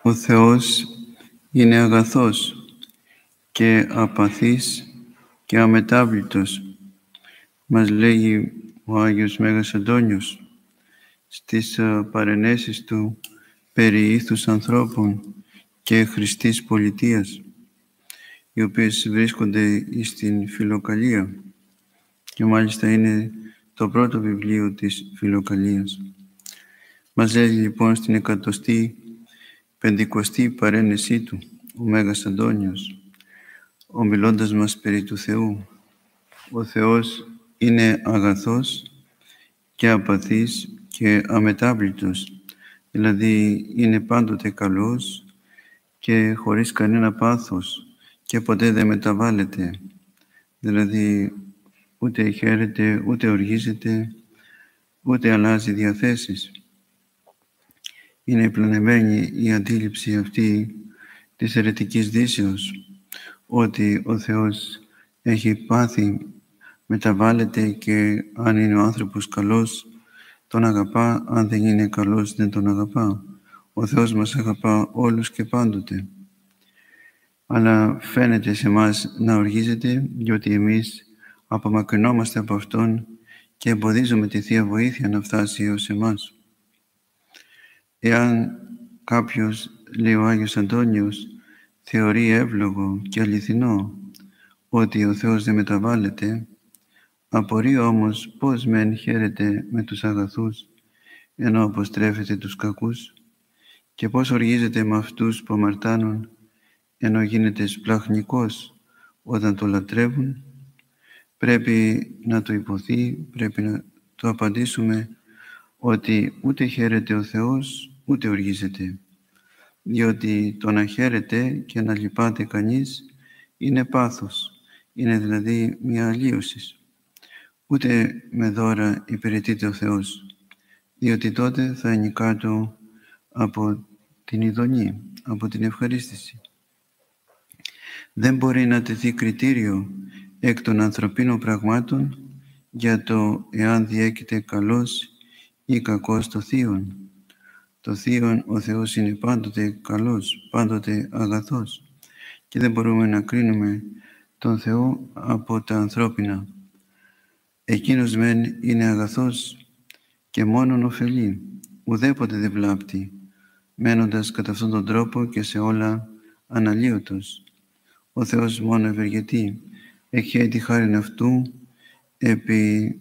Ο Θεός είναι αγαθός και απαθής και αμετάβλητος, μας λέγει ο Άγιος Μέγας Αντώνιος στις παρενέσεις του περί ήθους ανθρώπων και χρηστής πολιτείας, οι οποίες βρίσκονται στην Φιλοκαλία και μάλιστα είναι το πρώτο βιβλίο της Φιλοκαλίας. Μας λέει λοιπόν στην 150η παρένεσή του ο Μέγας Αντώνιος, ομιλώντας μας περί του Θεού: ο Θεός είναι αγαθός και απαθής και αμετάβλητος, δηλαδή είναι πάντοτε καλός και χωρίς κανένα πάθος και ποτέ δεν μεταβάλλεται, δηλαδή ούτε χαίρεται, ούτε οργίζεται, ούτε αλλάζει διαθέσεις. Είναι πλανεμένη η αντίληψη αυτή της αιρετικής δύσεως, ότι ο Θεός έχει πάθη, μεταβάλλεται και αν είναι ο άνθρωπος καλός τον αγαπά, αν δεν είναι καλός δεν τον αγαπά. Ο Θεός μας αγαπά όλους και πάντοτε. Αλλά φαίνεται σε εμάς να οργίζεται, διότι εμείς απομακρυνόμαστε από Αυτόν και εμποδίζουμε τη Θεία Βοήθεια να φτάσει έως εμάς. Εάν κάποιος, λέει ο Άγιος Αντώνιος, θεωρεί εύλογο και αληθινό ότι ο Θεός δεν μεταβάλλεται, απορεί όμως πώς μεν χαίρεται με τους αγαθούς ενώ αποστρέφεται τους κακούς και πώς οργίζεται με αυτούς που αμαρτάνουν ενώ γίνεται σπλαχνικός όταν το λατρεύουν. Πρέπει να το υποθεί, πρέπει να το απαντήσουμε ότι ούτε χαίρεται ο Θεός ούτε οργίζεται, διότι το να χαίρεται και να λυπάται κανείς είναι πάθος, είναι δηλαδή μια αλλίωση. Ούτε με δώρα υπηρετείται ο Θεός, διότι τότε θα είναι κάτω από την ειδονή, από την ευχαρίστηση. Δεν μπορεί να τεθεί κριτήριο εκ των ανθρωπίνων πραγμάτων για το εάν διέκειται καλός ή κακός το Θείον. Το Θείον ο Θεός είναι πάντοτε καλός, πάντοτε αγαθός και δεν μπορούμε να κρίνουμε τον Θεό από τα ανθρώπινα. Εκείνος μεν είναι αγαθός και μόνον ωφελεί, ουδέποτε δεν βλάπτει, μένοντας κατά αυτόν τον τρόπο και σε όλα αναλύωτος. Ο Θεός μόνο ευεργετεί, έχει τη χάριν αυτού επί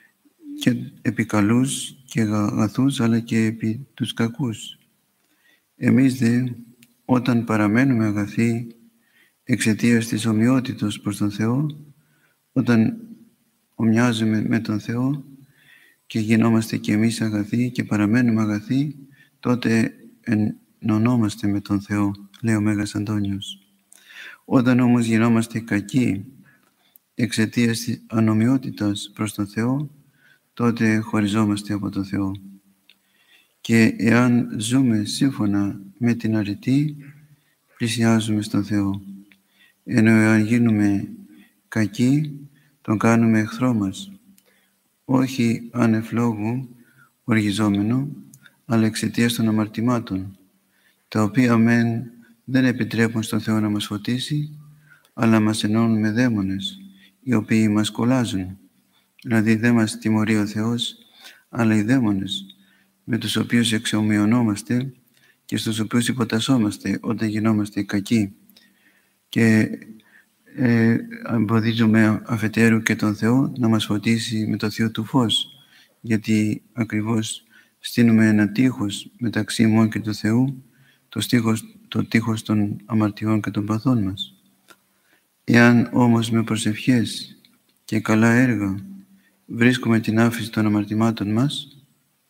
καλούς και αγαθούς, αλλά και επί τους κακούς. Εμείς δε, όταν παραμένουμε αγαθοί εξαιτίας της ομοιότητος προς τον Θεό, όταν ομοιάζουμε με τον Θεό και γινόμαστε και εμείς αγαθοί και παραμένουμε αγαθοί, τότε ενωνόμαστε με τον Θεό, λέει ο Μέγας Αντώνιος. Όταν όμως γινόμαστε κακοί εξαιτίας της ανομοιότητας προς τον Θεό, τότε χωριζόμαστε από τον Θεό. Και εάν ζούμε σύμφωνα με την αρετή, πλησιάζουμε στον Θεό. Ενώ εάν γίνουμε κακοί, τον κάνουμε εχθρό μας, όχι ανεφλόγου οργιζόμενο, αλλά εξαιτίας των αμαρτημάτων, τα οποία μεν δεν επιτρέπουν στον Θεό να μας φωτίσει, αλλά μας ενώνουν με δαίμονες, οι οποίοι μας κολλάζουν. Δηλαδή δεν μας τιμωρεί ο Θεός, αλλά οι δαίμονες, με τους οποίους εξομοιωνόμαστε και στους οποίους υποτασσόμαστε όταν γινόμαστε κακοί. Και εμποδίζουμε αφετέρου και τον Θεό να μας φωτίσει με το Θείο του φως, γιατί ακριβώς στείνουμε ένα τείχος μεταξύ ημών και του Θεού, το τείχος των αμαρτιών και των παθών μας. Εάν όμως με προσευχές και καλά έργα βρίσκουμε την άφηση των αμαρτημάτων μας,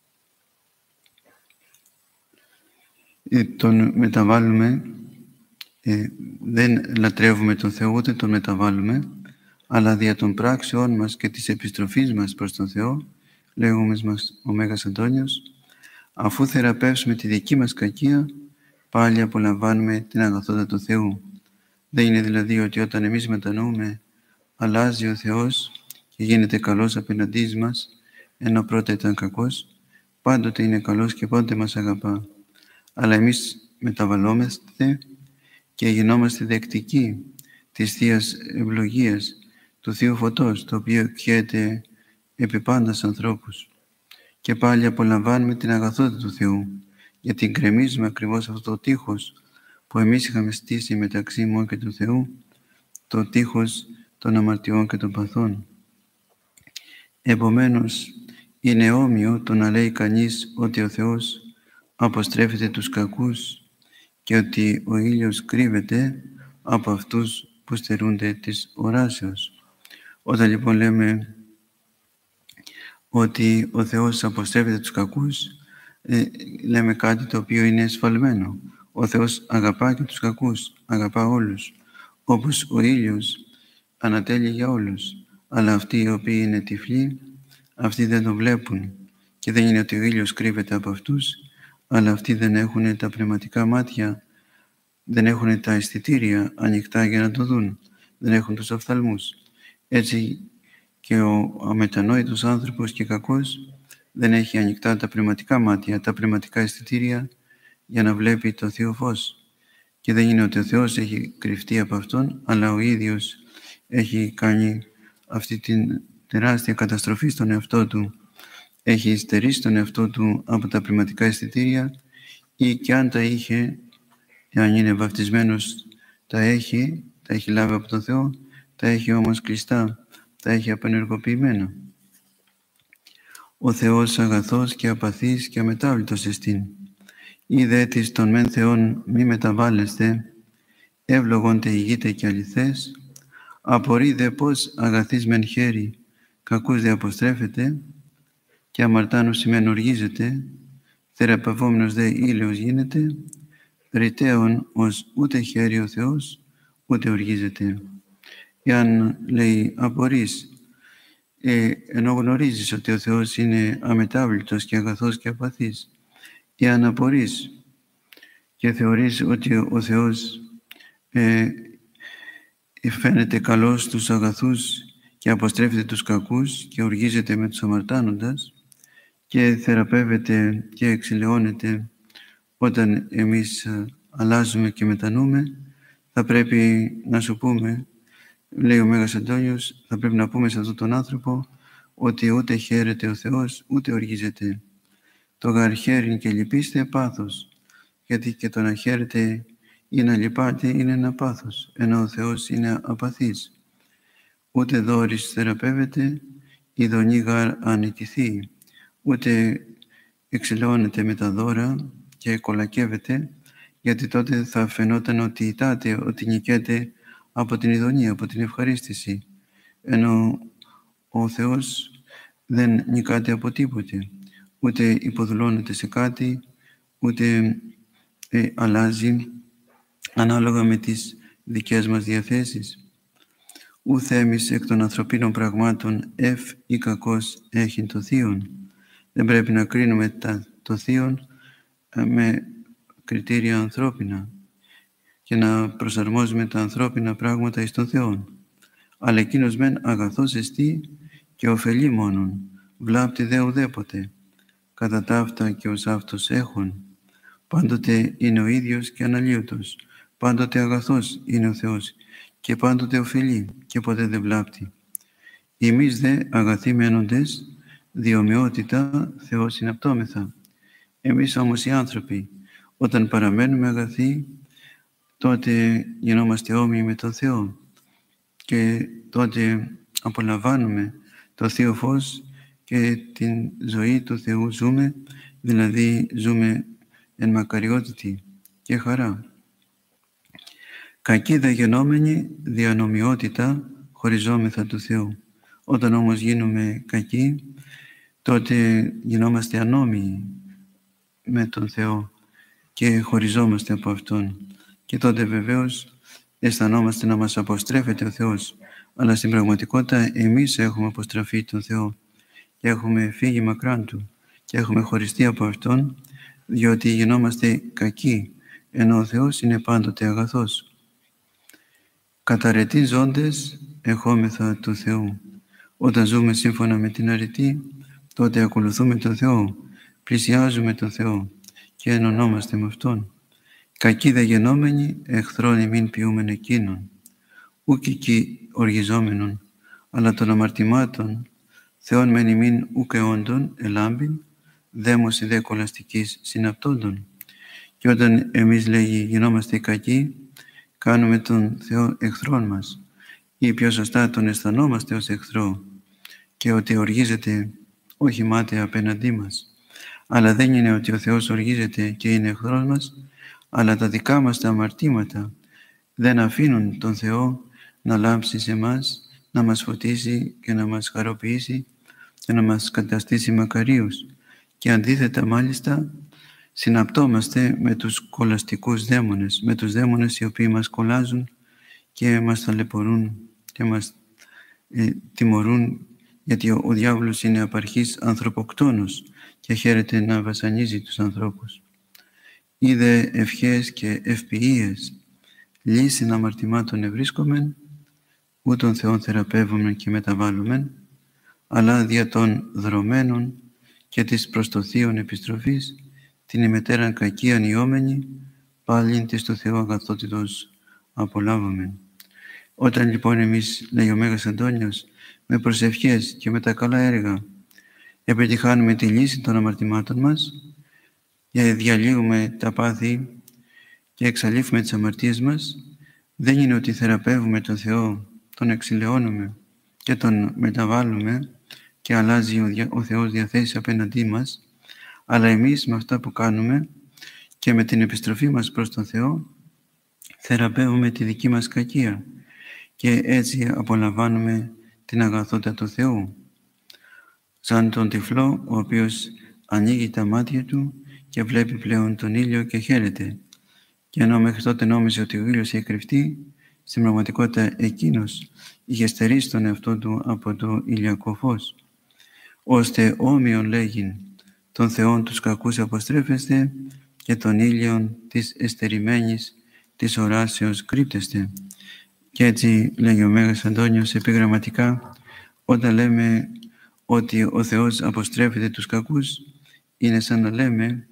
τον μεταβάλλουμε, δεν λατρεύουμε τον Θεό ούτε τον μεταβάλλουμε, αλλά δια των πράξεών μας και της επιστροφής μας προς τον Θεό, λέγουμε μας ο Μέγας Αντώνιος, αφού θεραπεύσουμε τη δική μας κακία, πάλι απολαμβάνουμε την αγαθότητα του Θεού. Δεν είναι δηλαδή ότι όταν εμείς μετανοούμε, αλλάζει ο Θεός και γίνεται καλός απέναντί μας, ενώ πρώτα ήταν κακός. Πάντοτε είναι καλός και πάντοτε μας αγαπά. Αλλά εμείς μεταβαλλόμαστε και γινόμαστε δεκτικοί της Θείας ευλογίας, του Θείου Φωτός, το οποίο εκχέεται επί πάντας ανθρώπους. Και πάλι απολαμβάνουμε την αγαθότητα του Θεού, γιατί γκρεμίζουμε ακριβώς αυτό το τείχος που εμείς είχαμε στήσει μεταξύ ημών και του Θεού, το τείχος των αμαρτιών και των παθών. Επομένως, είναι όμοιο το να λέει κανείς ότι ο Θεός αποστρέφεται τους κακούς και ότι ο ήλιος κρύβεται από αυτούς που στερούνται της οράσεως. Όταν λοιπόν λέμε ότι ο Θεός αποστρέφεται τους κακούς, λέμε κάτι το οποίο είναι εσφαλμένο. Ο Θεός αγαπά και τους κακούς, αγαπά όλους, όπως ο ήλιος ανατέλει για όλους. Αλλά αυτοί οι οποίοι είναι τυφλοί, αυτοί δεν το βλέπουν. Και δεν είναι ότι ο ήλιος κρύβεται από αυτούς, αλλά αυτοί δεν έχουν τα πνευματικά μάτια, δεν έχουν τα αισθητήρια ανοιχτά για να το δουν, δεν έχουν τους οφθαλμούς. Έτσι και ο αμετανόητος άνθρωπος και κακός δεν έχει ανοιχτά τα πνευματικά μάτια, τα πνευματικά αισθητήρια για να βλέπει το Θείο Φως. Και δεν είναι ότι ο Θεός έχει κρυφτεί από αυτόν, αλλά ο ίδιος έχει κάνει αυτή την τεράστια καταστροφή στον εαυτό του. Έχει στερήσει τον εαυτό του από τα πνευματικά αισθητήρια, ή και αν τα είχε, αν είναι βαφτισμένος, τα έχει λάβει από τον Θεό, τα έχει όμως κλειστά, τα έχει απενεργοποιημένα. Ο Θεός αγαθός και απαθής και αμετάβλητος εστίν. Είδε της των μεν Θεών μη μεταβάλλεστε, εύλογον τε ηγείτε και αληθές, απορεί δε πως αγαθής μεν χέρι, κακούς δε αποστρέφεται, και αμαρτάνος μεν οργίζεται, θεραπευόμενος δε ήλαιος γίνεται, ρητέων ως ούτε χέρι ο Θεός, ούτε οργίζεται. Εάν λέει απορείς, ενώ γνωρίζεις ότι ο Θεός είναι αμετάβλητος και αγαθός και απαθής, εάν απορείς και θεωρείς ότι ο Θεός φαίνεται καλός στους αγαθούς και αποστρέφεται τους κακούς και οργίζεται με τους αμαρτάνοντας και θεραπεύεται και εξηλαιώνεται όταν εμείς αλλάζουμε και μετανοούμε, θα πρέπει να σου πούμε, λέει ο Μέγας Αντώνιος, θα πρέπει να πούμε σε αυτόν τον άνθρωπο ότι ούτε χαίρεται ο Θεός, ούτε οργίζεται. Το γαρ χαίρειν και λυπήστε πάθος, γιατί και το να χαίρεται ή να λυπάται είναι ένα πάθος, ενώ ο Θεός είναι απαθής. Ούτε δόρης θεραπεύεται, η δονή γαρ ανητηθεί, ούτε εξηλαιώνεται με τα δώρα και κολακεύεται, γιατί τότε θα φαινόταν ότι ητάται, ότι νικέται από την ειδονία, από την ευχαρίστηση, ενώ ο Θεός δεν νικάται από τίποτε, ούτε υποδουλώνεται σε κάτι, ούτε αλλάζει ανάλογα με τις δικές μας διαθέσεις. Ου θέμης εκ των ανθρωπίνων πραγμάτων ή κακός έχει το θείον. Δεν πρέπει να κρίνουμε το θείον με κριτήρια ανθρώπινα και να προσαρμόζουμε τα ανθρώπινα πράγματα εις τον Θεό. Αλλά εκείνος μεν αγαθός εστί και ωφελεί μόνον, βλάπτει δε ουδέποτε. Κατά ταύτα και ως αυτός έχουν. Πάντοτε είναι ο ίδιος και αναλύωτος. Πάντοτε αγαθός είναι ο Θεός και πάντοτε ωφελεί και ποτέ δεν βλάπτει. Εμείς δε αγαθοί μένοντες, διομοιότητα Θεός συναπτώμεθα. Εμείς όμως οι άνθρωποι, όταν παραμένουμε αγαθοί, τότε γινόμαστε όμοιοι με τον Θεό και τότε απολαμβάνουμε το Θείο Φως και την ζωή του Θεού ζούμε, δηλαδή ζούμε εν μακαριότητη και χαρά. Κακοί δε γενόμενοι διανομιότητα χωριζόμεθα του Θεού. Όταν όμως γίνουμε κακοί, τότε γινόμαστε ανώμοιοι με τον Θεό και χωριζόμαστε από Αυτόν. Και τότε βεβαίως αισθανόμαστε να μας αποστρέφεται ο Θεός. Αλλά στην πραγματικότητα εμείς έχουμε αποστραφεί τον Θεό και έχουμε φύγει μακράν Του και έχουμε χωριστεί από Αυτόν, διότι γινόμαστε κακοί, ενώ ο Θεός είναι πάντοτε αγαθός. Καταρετοί ζώντες εχόμεθα του Θεού. Όταν ζούμε σύμφωνα με την αρετή, τότε ακολουθούμε τον Θεό, πλησιάζουμε τον Θεό και ενωνόμαστε με Αυτόν. Κακοί δε γενόμενοι, εχθρόν ημίν ποιούμεν εκείνον, ούκ εκεί οργιζόμενον, αλλά των αμαρτημάτων, Θεόν μεν ημίν ούκ αιώντων, ελάμπην, δαίμωση δε κολαστικής συναπτόντων. Και όταν εμείς, λέγει, γινόμαστε κακοί, κάνουμε τον Θεό εχθρόν μας, ή πιο σωστά τον αισθανόμαστε ως εχθρό, και ότι οργίζεται όχι μάταια απέναντί μας. Αλλά δεν είναι ότι ο Θεός οργίζεται και είναι εχθρός μας, αλλά τα δικά μας τα αμαρτήματα δεν αφήνουν τον Θεό να λάμψει σε μας, να μας φωτίσει και να μας χαροποιήσει και να μας καταστήσει μακαρίους. Και αντίθετα μάλιστα συναπτόμαστε με τους κολαστικούς δαίμονες, με τους δαίμονες οι οποίοι μας κολλάζουν και μας ταλαιπωρούν και μας τιμωρούν, γιατί ο διάβολος είναι απαρχής ανθρωποκτόνος και χαίρεται να βασανίζει τους ανθρώπους. Είδε ευχές και ευποιίες, λύσιν αμαρτημάτων ευρίσκομεν, ου των Θεών θεραπεύομεν και μεταβάλλομεν, αλλά δια των δρομένων και της προς το Θείον επιστροφής, την ημετέραν κακίαν ιόμενη, πάλιν της του Θεού αγαθότητος απολάβομεν. Όταν λοιπόν εμείς, λέει ο Μέγας Αντώνιος, με προσευχές και με τα καλά έργα επιτυχάνουμε τη λύση των αμαρτημάτων μας και διαλύουμε τα πάθη και εξαλείφουμε τις αμαρτίες μας, δεν είναι ότι θεραπεύουμε τον Θεό, τον εξηλαιώνουμε και τον μεταβάλλουμε και αλλάζει ο Θεός διαθέσεις απέναντί μας, αλλά εμείς με αυτά που κάνουμε και με την επιστροφή μας προς τον Θεό θεραπεύουμε τη δική μας κακία και έτσι απολαμβάνουμε την αγαθότητα του Θεού. Σαν τον τυφλό, ο οποίος ανοίγει τα μάτια του και βλέπει πλέον τον ήλιο και χαίρεται. Και ενώ μέχρι τότε νόμιζε ότι ο ήλιος είχε κρυφτεί, στην πραγματικότητα εκείνος είχε στερήσει τον εαυτό του από το ηλιακό φως. Ώστε όμοιον λέγειν των Θεών τους κακούς αποστρέφεστε και των ήλιων της εστερημένης της οράσεως κρύπτεστε. Και έτσι λέγει ο Μέγας Αντώνιος επιγραμματικά, όταν λέμε ότι ο Θεός αποστρέφεται τους κακούς, είναι σαν να λέμε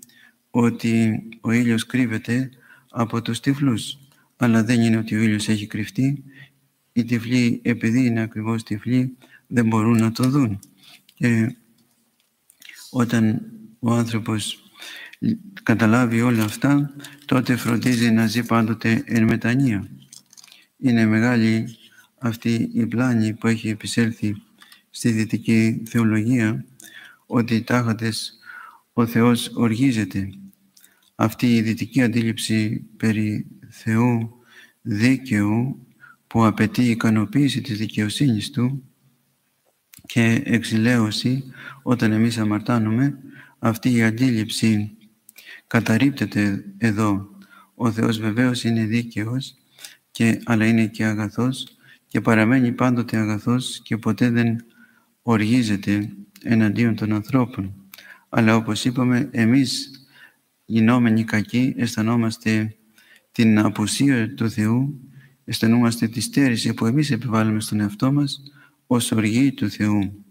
ότι ο ήλιος κρύβεται από τους τυφλούς. Αλλά δεν είναι ότι ο ήλιος έχει κρυφτεί. Οι τυφλοί, επειδή είναι ακριβώς τυφλοί, δεν μπορούν να το δουν. Και όταν ο άνθρωπος καταλάβει όλα αυτά, τότε φροντίζει να ζει πάντοτε εν μετανία. Είναι μεγάλη αυτή η πλάνη που έχει επισέλθει στη δυτική θεολογία, ότι τάχατες ο Θεός οργίζεται. Αυτή η δυτική αντίληψη περί Θεού δίκαιου που απαιτεί ικανοποίηση της δικαιοσύνης Του και εξηλαίωση όταν εμείς αμαρτάνουμε, αυτή η αντίληψη καταρρίπτεται εδώ. Ο Θεός βεβαίως είναι δίκαιος, αλλά είναι και αγαθός και παραμένει πάντοτε αγαθός και ποτέ δεν οργίζεται εναντίον των ανθρώπων. Αλλά όπως είπαμε, εμείς γινόμενοι κακοί αισθανόμαστε την απουσία του Θεού, αισθανόμαστε τη στέρηση που εμείς επιβάλλουμε στον εαυτό μας ως οργή του Θεού.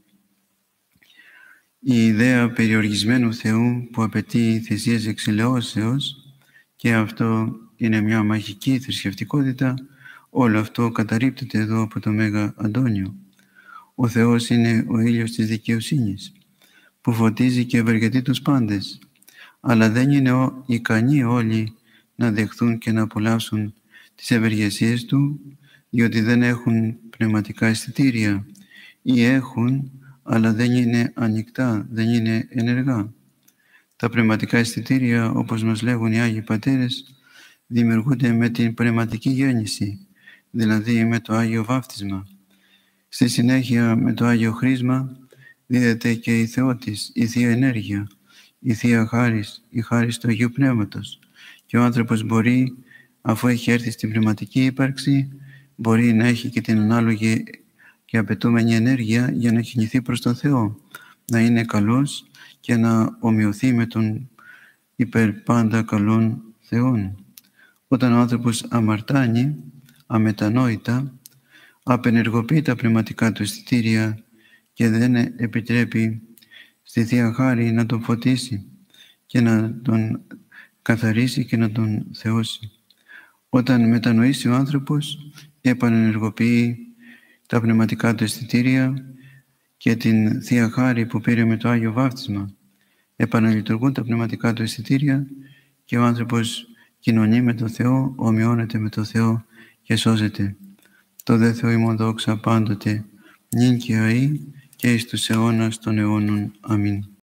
Η ιδέα περιορισμένου Θεού που απαιτεί θυσίες εξηλαιώσεως, και αυτό είναι μια μαγική θρησκευτικότητα, όλο αυτό καταρρίπτεται εδώ από το Μέγα Αντώνιο. Ο Θεός είναι ο ήλιος της δικαιοσύνης που φωτίζει και ευεργετεί τους πάντες, αλλά δεν είναι ικανοί όλοι να δεχθούν και να απολαύσουν τις ευεργεσίες Του, διότι δεν έχουν πνευματικά αισθητήρια ή έχουν, αλλά δεν είναι ανοιχτά, δεν είναι ενεργά. Τα πνευματικά αισθητήρια, όπως μας λέγουν οι Άγιοι Πατέρες, δημιουργούνται με την πνευματική γέννηση, δηλαδή με το Άγιο Βάφτισμα. Στη συνέχεια με το Άγιο Χρίσμα δίδεται και η Θεότης, η Θεία Ενέργεια, η Θεία Χάρις, η Χάρις του Αγίου Πνεύματος. Και ο άνθρωπος μπορεί, αφού έχει έρθει στην πνευματική ύπαρξη, μπορεί να έχει και την ανάλογη και απαιτούμενη ενέργεια για να κινηθεί προς τον Θεό, να είναι καλός και να ομοιωθεί με τον υπερπάντα καλών Θεών. Όταν ο άνθρωπος αμαρτάνει αμετανόητα, απενεργοποιεί τα πνευματικά του αισθητήρια και δεν επιτρέπει στη Θεία Χάρη να τον φωτίσει και να τον καθαρίσει και να τον θεώσει. Όταν μετανοήσει ο άνθρωπος, επανενεργοποιεί τα πνευματικά του αισθητήρια και την Θεία Χάρη που πήρε με το Άγιο Βάπτισμα. Επαναλειτουργούν τα πνευματικά του αισθητήρια και ο άνθρωπος κοινωνεί με το Θεό, ομοιώνεται με το Θεό και σώζεται. Το δε Θεό ημών δόξα πάντοτε, νυν και αεί και εις τους αιώνας των αιώνων. Αμήν.